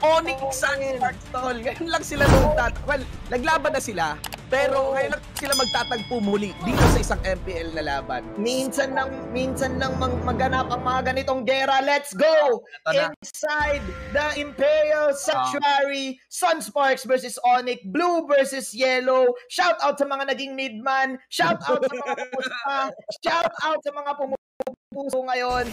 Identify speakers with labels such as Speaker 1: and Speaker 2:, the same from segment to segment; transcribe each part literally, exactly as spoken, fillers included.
Speaker 1: Onic Sunsparks, tol. Ngayon lang sila nung tat... Well, naglaban na sila. Pero ngayon lang sila magtatagpo muli dito sa isang M P L na laban.
Speaker 2: Minsan lang, minsan lang mag maganap ang mga ganitong gera. Let's go! Inside the Imperial Sanctuary, Sunsparks versus Onic, Blue versus Yellow. Shout out sa mga naging midman. Shout out sa mga pumusta. Shout out sa mga pumupuso ngayon.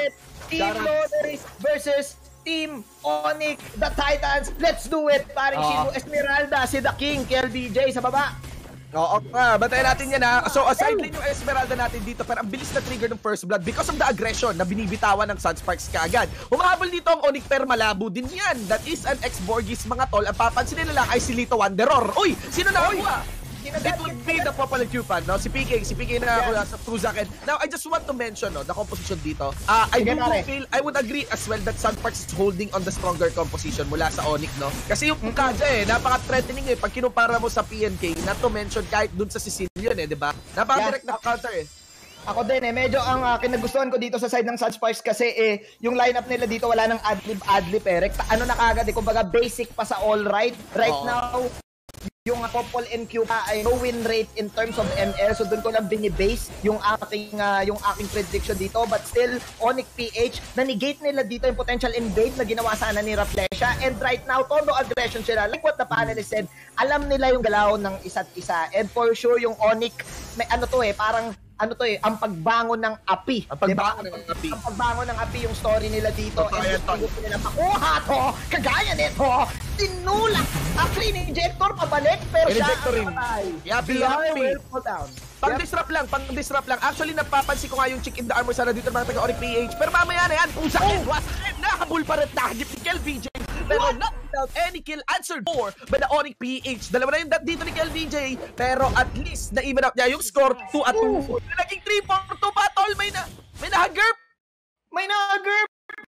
Speaker 2: Team Loaders versus Team Onic, the Titans. Let's do it! Paring uh. Esmeralda, si The King, K L B J sa baba.
Speaker 1: Oo, ah, bantayan natin yan ha. So, aside din yung Esmeralda natin dito, pero ang bilis na trigger ng first blood because of the aggression na binibitawan ng Sunsparks kaagad. Humahabol dito ang Onic, pero malabo din yan. That is an ex-Borgis, mga tol. Ang papansin nila lang ay si Lito Wanderer. Uy, sino na kuha? It would be the Popol Cupan, no? Si P K, si P K na yeah. Sa Cruzakin. Now, I just want to mention, no, the composition dito. Uh, I do feel, I would agree as well that Sunsparks is holding on the stronger composition mula sa Onic, no? Kasi yung Kaja eh, napaka-threatening eh. Pag kinumpara mo sa P N K, not to mention kahit dun sa Sicilian eh, di ba? Napaka-direct yeah. na counter eh.
Speaker 2: Ako din eh, medyo ang uh, kinagustuhan ko dito sa side ng Sunsparks kasi eh, yung lineup nila dito wala nang adlib-adlib eh. Ano na kagad eh, kumbaga basic pa sa all right. Right oh. now, yung Popol and Q ay no win rate in terms of M L, so doon ko lang binibase yung aking uh, yung aking prediction dito, but still Onic P H na-negate nila dito yung potential invade na ginawa sana ni Raplesha, and right now todo aggression sila, like what the panelist said, alam nila yung galaw ng isa't isa, and for sure yung Onic may ano to eh, parang ano to eh, ang pagbangon ng api.
Speaker 1: Ang pagbangon diba? ng api.
Speaker 2: Ang pagbangon ng api yung story nila dito. Totoo and gusto nila makuha to, kagaya nito, tinulak ang clean injector pabalik, pero siya ang patay.
Speaker 1: Yapi, yapi. Pang-disrupt lang, pang-disrupt lang. Actually, napapansin ko nga yung chick in the armor sana dito ng mga taga-Onic P H. Pero mamaya na yan, pusakin, wasakin, nakahabol pa rin, nakagip ni K L B J. Pero not without any kill answered for by the Onic P H. Dalawa na yung dat dito ni K L B J, pero at least na-even up niya yung score two at two. Naging three four two pa, tol. May na, may na-gerp.
Speaker 2: May na-gerp.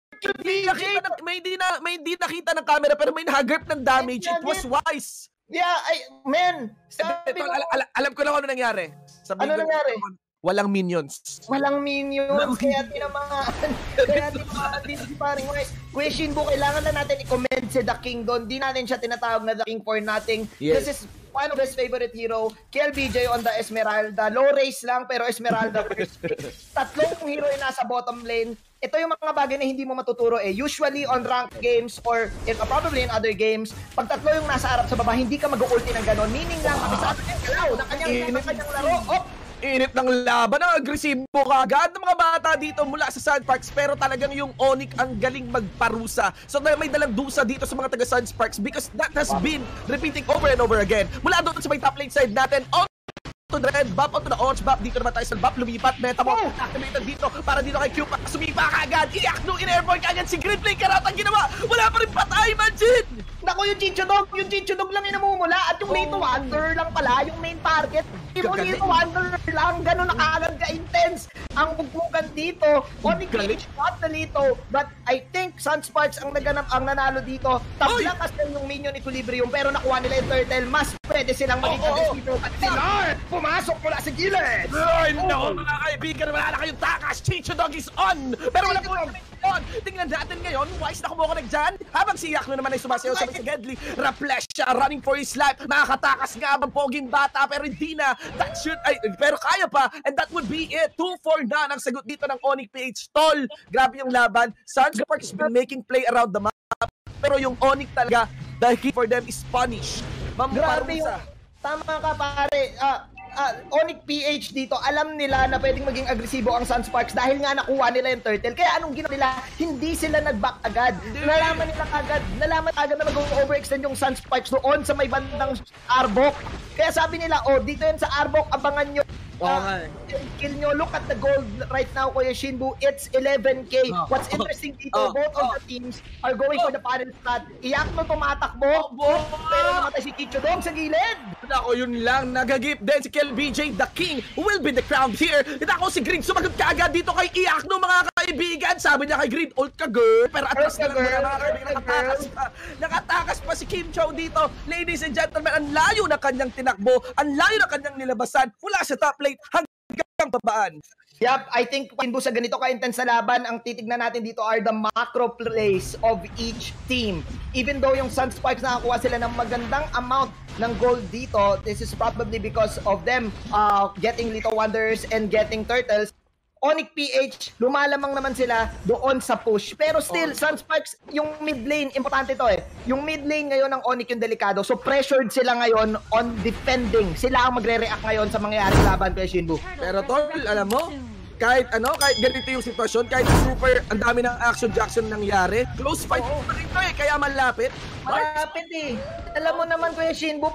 Speaker 1: May nakita, na, may di na, may di nakita ng camera, pero may na-gerp ng damage. It was wise.
Speaker 2: Yeah, I, man.
Speaker 1: Sabi ko, al al alam ko lang ano nangyari. Sabi
Speaker 2: ano nangyari?
Speaker 1: Walang minions.
Speaker 2: Walang minions. Kaya tinamaan. Kaya tinamaan dito si paring Wise. Question po, kailangan na natin i-comment si The King doon. Di natin siya tinatawag na The King for nothing. Yes. This is one of his favorite hero. K L B J on the Esmeralda. Low race lang, pero Esmeralda first. Tatlong hero yung nasa bottom lane. Ito yung mga bagay na hindi mo matuturo eh. Usually on ranked games or in, uh, probably in other games, pag tatlo yung nasa harap sa baba, hindi ka mag-ulti ng ganon. Meaning lang, kabisado yung galaw ng kanyang, ng kanyang laro. Oh!
Speaker 1: Init ng laban, ang agresibo kagad ng mga bata dito mula sa Sunsparks, pero talagang yung Onic ang galing magparusa. So may dalang dusa dito sa mga taga Sunsparks because that has been repeating over and over again. Mula doon sa may top lane side natin, on to the red buff, onto the orange buff, dito naman tayo sa buff, lumipat, meta mo, activated dito, para dito kay Q, sumipa kagad, iyak no, in-airborne kagad si Green Play, karat ang ginawa, wala pa rin patay, imagine!
Speaker 2: Naku, yung Chicho Dog, yung Chicho Dog lang yung namumula, at yung Lito oh. Wonder lang pala, yung main target, yung Lito Wonder lang, gano'n nakagad ka-intense, ang bugbugan dito, Onic not the Lito, but I think Sunsparks ang naganap, ang nanalo dito, tabla kasi yung minion equilibrium, pero nakuha nila yung turtle, mas pwede silang maging agresibo, at si Lord, pumasok mula sa gilid!
Speaker 1: Ay, no, mga kaibigan, wala na kayong takas, Chicho Dog is on, pero wala po yun. Tingnan natin ngayon, Wise na kumuha ka nagdyan, habang si Yakno naman ay sumasayaw sa si Gedli, Raplesha running for his life, nakakatakas nga ang poging bata, pero hindi na, that should, ay, pero kaya pa, and that would be it, two four na ang sagot dito ng Onic P H, tol, grabe yung laban, Sunsparks has been making play around the map, pero yung Onic talaga, the key for them is punish,
Speaker 2: grabe yung, tama ka pare, ah, Uh, Onic P H dito, alam nila na pwedeng maging agresibo ang Sunsparks dahil nga nakuha nila yung turtle. Kaya anong ginawa nila? Hindi sila nag-back agad. Nalaman nila agad, nalaman agad na mag-overextend yung Sunsparks doon sa may bandang Arbok. Kaya sabi nila, oh, dito yan sa Arbok, abangan nyo. Uh, kill nyo. Look at the gold right now, Kuya Shinbu. It's eleven K. Oh, What's interesting dito, oh, both oh, of the teams are going oh, for the panel strat. Iyak no tumatakbo, oh, pero namatay si Chicho Dog sa gilid.
Speaker 1: Ako, yun lang. Nagagip din si K L B J. The King will be the crown here. Ako si Green, sumagot ka agad dito kay Iyak no, mga kaibigan. Sabi niya kay Green, ult ka girl. Pero atras ka lang mga kaibigan. Nakatakas pa. Nakatakas pa si Kim Chow dito. Ladies and gentlemen, ang layo na kanyang tinakbo. Ang layo na kanyang nilabasan. Mula sa top lane hanggang kang babaan.
Speaker 2: Yep, I think Pinbu sa ganito ka-intense na laban, ang titignan natin dito are the macro plays of each team. Even though yung Sunsparks nakakuha sila ng magandang amount ng gold dito, this is probably because of them uh, getting Little Wonders and getting Turtles. Onic P H, lumalamang naman sila doon sa push. Pero still, oh. Sunsparks, yung mid lane, importante to eh. Yung mid lane ngayon ng Onic yung delikado. So pressured sila ngayon on defending. Sila ang magre-react ngayon sa mangyayaring laban kay Shinbu.
Speaker 1: Pero tol, alam mo, kahit ano, kahit ganito yung sitwasyon, kahit super, ang dami ng action-jackson nangyari, close fight oh. pa rin to eh, kaya malapit.
Speaker 2: Malapit eh. Alam mo naman Kuya Shinbu,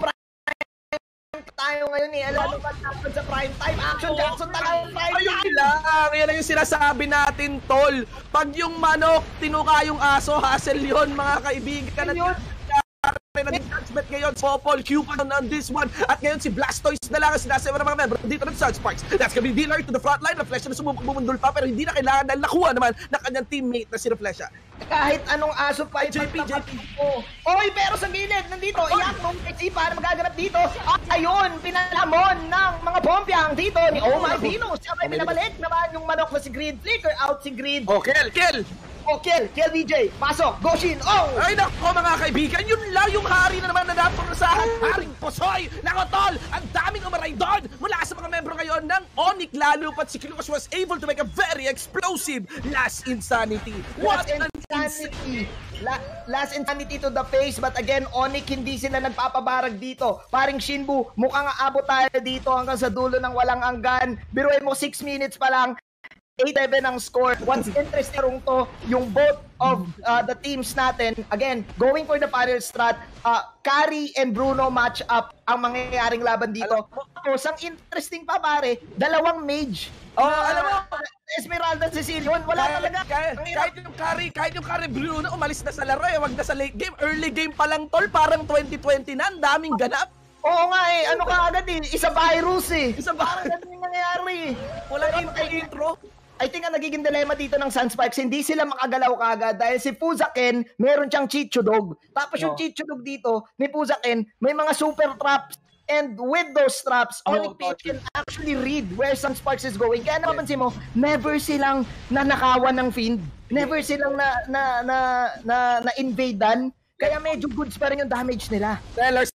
Speaker 2: tayo ngayon eh. Alam mo ba dapat sa prime time? Action Jackson talaga prime time!
Speaker 1: Ayun lang! Yan lang yung sinasabi natin, tol. Pag yung manok, tinuka yung aso, hassle yun, mga kaibigan. Ayun! Nag-judgment ngayon, Popol, Cupid on this one. At ngayon si Blastoise na lang ang sinasabi ng mga member dito ng Sunsparks. That's gonna be dealer to the front line. Reflection na sumubok bumundol pa pero hindi na kailangan dahil nakuha naman ng kanyang teammate na si Reflection.
Speaker 2: Kahit anong aso pa
Speaker 1: J P, J P.
Speaker 2: Oy, pero sa gilid, nandito, iyak nung X E para magaganap dito. At ayun, pinalamon ng mga Pompiang dito ni Oh My Venus. Siyempre, pinabalik naman yung manok na si Greed. Flicker out si Greed.
Speaker 1: Oh, kill, kill!
Speaker 2: Oh, kill, kill V J. Pasok, Goshin, oh!
Speaker 1: Ay, nako mga kaibigan, yun lang yung hari na naman na napurusahan. Haring Posoy! Nako, tol! Ang daming umaray doon mula sa mga membro ngayon ng Onic, lalo pat si Kilos was able to make a very explosive last insanity. What
Speaker 2: an insanity! La last insanity to the face, but again, Onic hindi sila nagpapabarag dito. Paring Shinbu, mukhang aabot tayo dito hanggang sa dulo ng walang anggan. Biruin mo, six minutes pa lang. eight seven ang score. What's interesting rung to, yung both of uh, the teams natin, again, going for the parallel strat, uh, Kari and Bruno match up ang mangyayaring laban dito. Tapos, ang interesting pa pare, dalawang mage.
Speaker 1: Oh, uh, alam mo,
Speaker 2: Esmeralda Cecilion, wala
Speaker 1: kahit,
Speaker 2: talaga.
Speaker 1: Kahit, kahit yung Kari, kahit yung Kari Bruno, umalis na sa laro eh, wag na sa late game. Early game pa lang tol, parang twenty twenty na, ang daming ganap.
Speaker 2: Oo nga eh, ano ka agad eh, isa virus eh.
Speaker 1: Isa virus.
Speaker 2: Parang ganun yung nangyayari eh.
Speaker 1: Wala intro-intro.
Speaker 2: I think ang nagiging dilemma dito ng Sunsparks, hindi sila makagalaw kagad dahil si Fuzaken, meron siyang Chichudog. Tapos no. yung Chichudog dito ni Fuzaken, may mga super traps. And with those traps, oh, Onic P H can actually read where Sunsparks is going. Kaya napapansin mo, never silang nanakawan ng Fiend. Never silang na na na na, na invadean. Kaya medyo goods pa rin yung damage nila.
Speaker 1: Sellers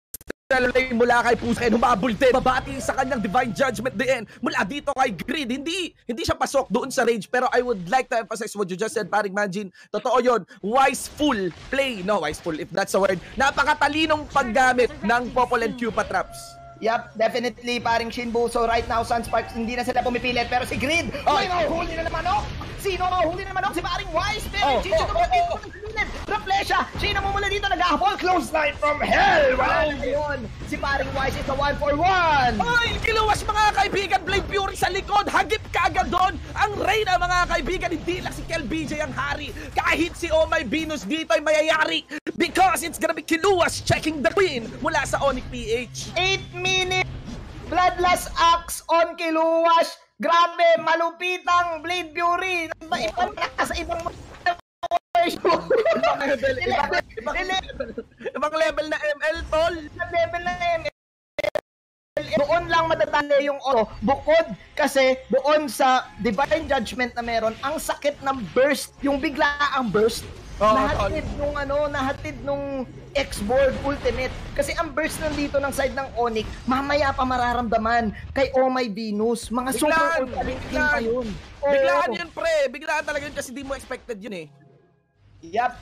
Speaker 1: mula kay Pusa, humabulte, babati sa kanyang divine judgment din. Mula dito kay Greed, hindi hindi siya pasok doon sa rage, pero I would like to emphasize what you just said, paring Manjin. Totoo yun, wiseful play, no, wiseful if that's a word. Napakatalinong paggamit ng Popol and Cupa traps.
Speaker 2: Yup, definitely paring Shinbu. So right now, Sunsparks, hindi na sila pumipilit, pero si Greed, oh, may mahuhuli na naman oh! Sino mahuhuli na naman oh? Si paring Wise, pero
Speaker 1: oh,
Speaker 2: Chicho
Speaker 1: oh, oh, oh.
Speaker 2: Reflesha, sino mo mula dito nag-ahapol? Close line from hell! Wala na yun! Si paring Wise is a one for one!
Speaker 1: Ay, kiluwas mga kaibigan, Blade Fury sa likod, hagip kaagad doon! Ang Reyna mga kaibigan, hindi lang si Kel B J ang hari, kahit si Oh My Venus dito ay mayayari because it's gonna be kiluwas checking the queen mula sa Onic P H.
Speaker 2: eight minutes! Bloodlust Axe on Kiluwas! Grabe, malupitang Blade Fury! Ibang sa ibang
Speaker 1: ibang level, ibang, ibang, ibang level na M L, tol.
Speaker 2: Ibang level na M L. Doon lang matatali yung oro. Bukod kasi doon sa divine judgment na meron, ang sakit ng burst, yung bigla ang burst. Oh, nahatid oh. nung ano, nahatid nung X-Board Ultimate. Kasi ang burst nandito ng side ng Onic, mamaya pa mararamdaman kay Oh My Venus. Mga biglaan, super ultimate game pa yun. Oh.
Speaker 1: Biglaan yun, pre. Biglaan talaga yun kasi di mo expected yun eh.
Speaker 2: Yep.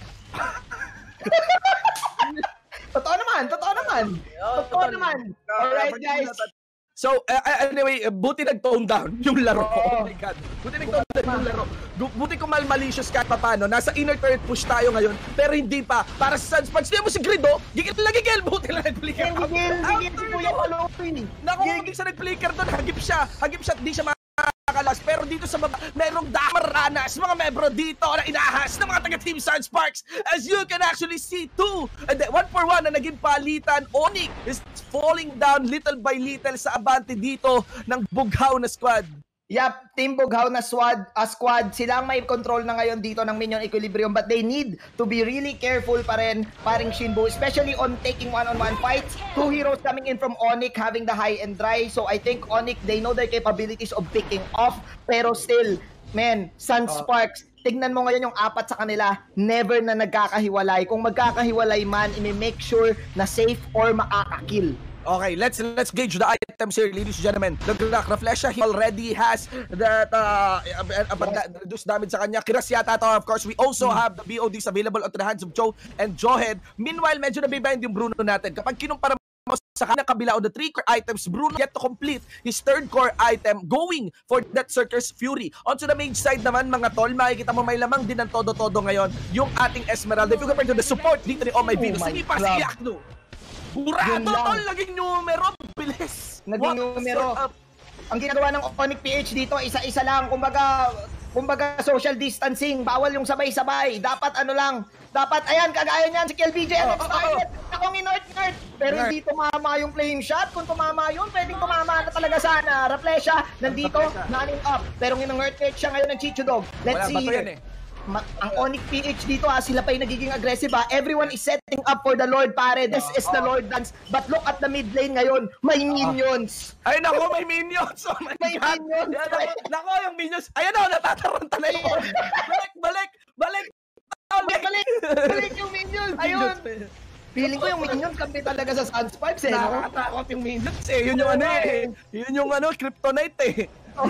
Speaker 2: Totoo naman, totoo naman. Totoo naman. Alright guys.
Speaker 1: So, uh, anyway, uh, buti nag-tone down yung laro. Oh, oh my God. Buti nag-tone down yung laro. Buti kung mal-malicious kahit papano. Nasa inner third push tayo ngayon, pero hindi pa. Para sa Sunsparks, hindi mo si Grid, oh. Gigil lang, gigil. Buti lang nag-flicker.
Speaker 2: Gigil, gigil, si Kuya Paloy.
Speaker 1: Naku, hindi siya nag-flicker doon. Hagip siya. Hagip siya, hindi siya makakalas. Pero dito sa baba, merong damaranas, mga membro dito na inahas ng mga taga-team Sunsparks. As you can actually see, two. And then, one for one na naging palitan. Onic is falling down little by little sa abante dito ng bughaw na squad.
Speaker 2: Yep, Team Bughaw na squad, uh, squad, sila ang may control na ngayon dito ng minion equilibrium, but they need to be really careful pa rin, paring Shinbu, especially on taking one-on-one fights. Two heroes coming in from Onic having the high and dry, so I think Onic, they know their capabilities of picking off, pero still, man, Sunsparks, tignan mo ngayon yung apat sa kanila, never na nagkakahiwalay. Kung magkakahiwalay man, i-make sure na safe or makakakill.
Speaker 1: Okay, let's let's gauge the items here, ladies and gentlemen. The Reflesha, he already has that uh, uh, reduced damage sa kanya. Kiras yata to, of course. We also have the B O Ds available on the hands of Joe and Joehead. Meanwhile, medyo nabibind yung Bruno natin. Kapag kinumpara mo sa kanya kabila o the three core items, Bruno yet to complete his third core item, going for that Circus Fury. On to the mage side naman, mga tol, makikita mo may lamang din ng todo-todo ngayon yung ating Esmeralda. If you compare to the support dito ni Oh My Venus, hindi pa si Yakno. Burado, tol! Naging numero! Bilis!
Speaker 2: Naging numero. Ang ginagawa ng Onic P H dito, isa-isa lang. Kumbaga, kumbaga social distancing. Bawal yung sabay-sabay. Dapat ano lang. Dapat, ayan, kagaya niyan si K L B J. Oh, oh, oh. Akong in-nort-nort. Pero Nerd. Hindi tumama yung flame shot. Kung tumama yun, pwedeng tumama na talaga sana. Reflesha, nandito, running up. Pero nginong-nort-nort siya ngayon ng Chichudog. Let's Wala, see here. Eh. Ma ang Onic P H dito ah, sila pa yung nagiging aggressive ah. Everyone is setting up for the Lord, pare. This is the Lord dance. But look at the mid lane ngayon. May minions.
Speaker 1: Ay nako, may minions. Oh my
Speaker 2: may
Speaker 1: God.
Speaker 2: minions.
Speaker 1: Nako, nako, yung minions. Ayan o, natataranta na yun. Balik, balik, balik.
Speaker 2: Balik, balik. Balik yung minions. Ayun. Feeling ko yung minions kampi talaga sa Sunsparks eh.
Speaker 1: Nakakatakot yung minions eh. Yun yung ano eh. Yun yung ano, kryptonite eh.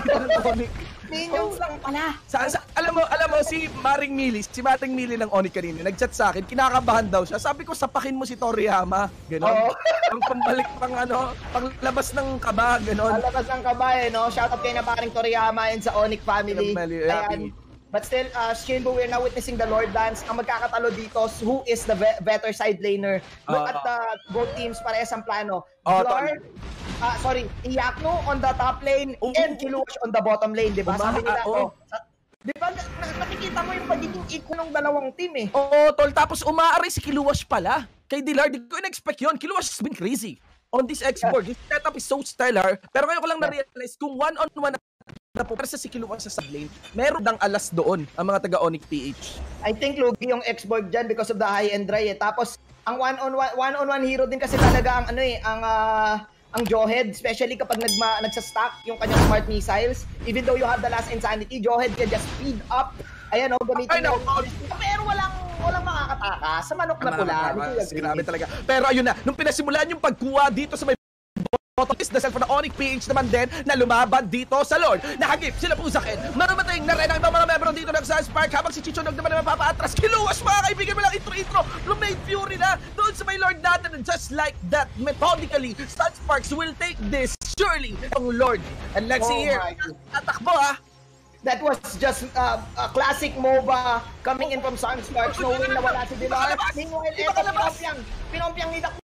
Speaker 2: Minions lang pala.
Speaker 1: Sa, sa, alam mo, alam mo si Maring Mili, si Maring Mili ng Onic kanina, nag-chat sa akin, kinakabahan daw siya. Sabi ko, sapakin mo si Toriyama. Ganon. Oh. Ang pambalik pang ano, panglabas ng kaba, ganon.
Speaker 2: Panglabas ng kaba eh, no? Shoutout kayo na Maring Toriyama and sa Onic family. Ayan. But still, uh, Shinbu, we're now witnessing the Lord Dance. Ang magkakatalo dito, who is the better side laner? Look uh, at the both teams, parehas ang plano. Uh, Blar, uh, sorry, Iyakno on the top lane uh, and Kilush on the bottom lane, di ba? Sabi nila, uh, oh. oh. Di ba, nakikita mo yung pagiging equal ng dalawang team eh.
Speaker 1: Oo, tol, tapos umaaray si Kilush pala. Kay Dilar, di ko in-expect yun. Kilush has been crazy on this export. Yeah. His setup is so stellar. Pero ngayon ko lang na-realize kung one-on-one na po, para sa si Kilush sa sublane, meron dang alas doon ang mga taga-Onic P H.
Speaker 2: I think lugi yung export dyan because of the high and dry eh. Tapos, ang one-on-one one-on-one hero din kasi talaga ang ano eh, ang uh, ang Joehead, especially kapag nagma, nagsa-stack yung kanyang smart missiles. Even though you have the last insanity, Joehead can just speed up. Ayan o, oh, gamitin
Speaker 1: no.
Speaker 2: Pero walang walang makakatakas sa manok na pula.
Speaker 1: Grabe talaga. Pero ayun na, nung pinasimulan yung pagkuha dito sa may is the self ng Onic P H naman din na lumaban dito sa Lord. Nakagip sila po sa akin. Marumating na rin ang ibang mga membro dito ng Sunsparks habang si Chicho naman naman papaatras. Kiluwas mga kaibigan mo lang intro-intro. Lumade Fury na doon sa may Lord natin. And just like that, methodically, Sunsparks will take this surely ang Lord. And let's oh see here. Tatakbo ah.
Speaker 2: That was just uh, a classic MOBA coming in from Sunsparks knowing na wala si Dilar. Meanwhile, eto pinompiang. Pinompiang ni Dak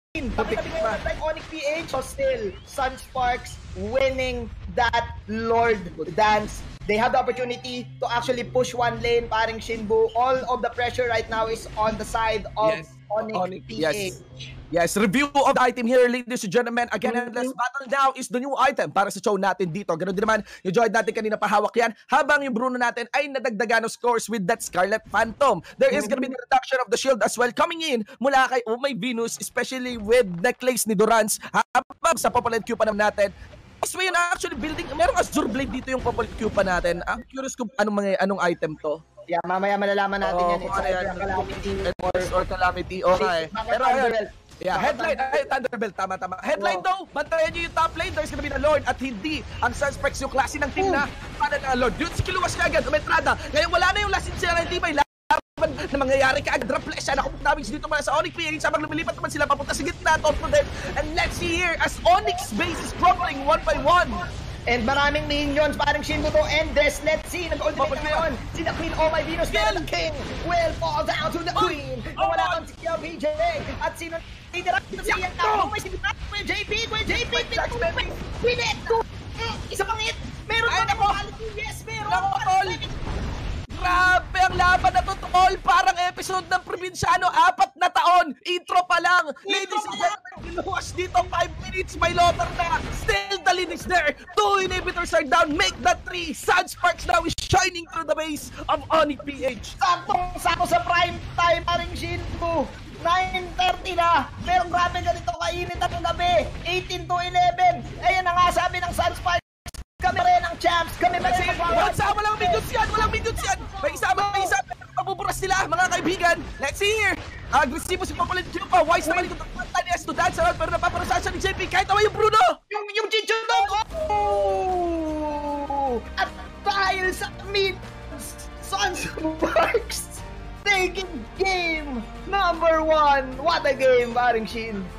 Speaker 2: Onic P H, so still Sunsparks winning that Lord Dance. They have the opportunity to actually push one lane, paring Shinbu. All of the pressure right now is on the side of yes. Onic, Onic P H.
Speaker 1: Yes. Yes, review of the item here, ladies and gentlemen. Again, mm-hmm. Endless Battle now is the new item para sa show natin dito. Ganun din naman, yung Joy natin kanina pahawak yan, habang yung Bruno natin ay nadagdagan ng scores with that Scarlet Phantom. There is gonna be the reduction of the shield as well coming in mula kay Oh My Venus, especially with necklace ni Durance, habang sa Populate Q pa naman natin. This way na actually building, merong Azure Blade dito yung Populate Q pa natin. I'm curious kung anong, mga, anong item to.
Speaker 2: Yeah, mamaya malalaman natin
Speaker 1: oh,
Speaker 2: yan. It's either Calamity or,
Speaker 1: or Calamity. Okay. Pero ayun. Yeah, headline, ay, Thunderbelt, tama, tama. Headline oh. though, bantayan nyo yung top lane, there's gonna be the Lord, at hindi ang Sunsparks yung klase ng team na para na Lord. Yun, si Kiluwas ka agad, umetrada. Ngayon wala na yung last incident ng team, ay laban na mangyayari ka agad. Reflesh siya, nakupok damage dito mula sa Onic P H, sabang lumilipat naman sila papunta sa gitna, top to them. And let's see here, as Onyx base is crumbling one by one.
Speaker 2: And maraming minions, parang Shinbu to end this. Let's see, nag-ultimate na ngayon. Si the Queen, Oh My Venus, then the King will fall down to the Queen. Kung wala kang si K L B J. At sino titira dito si Ian Tao. May sinitap ko yung J P, ko yung J P. Pinet to. Isa pang hit. Meron pa na quality. Yes, meron.
Speaker 1: Grabe ang laban na to, tol. Parang episode ng Probinsyano, apat na taon. Dragon, intro pa lang. Ladies and gentlemen, ginuwas dito, five minutes, may lotar na. Still, the lead is there. Two inhibitors are down, make that three. Sunsparks now is shining through the base of Onic P H.
Speaker 2: Saktong-sakto sa prime time, paring Shinbu. nine thirty na, pero grabe ganito kainit ang gabi. eighteen to eleven. Ayan na nga sabi ng Sunsparks. Kami rin ang champs. Kami rin ang magwawag.
Speaker 1: Walang minions yan, walang minions yan. May isa, may isa. Mabuburas sila, mga kaibigan. Let's see here. Agresibo si Papalit Chupa. Wise naman ikot ang panta ni S to dance around, pero napaparusahan siya ni J P. Kahit naman yung Bruno.
Speaker 2: Yung, yung Chichudong. Oh! At dahil sa mid, Sunsparks taking game number one. What a game, paring Shin.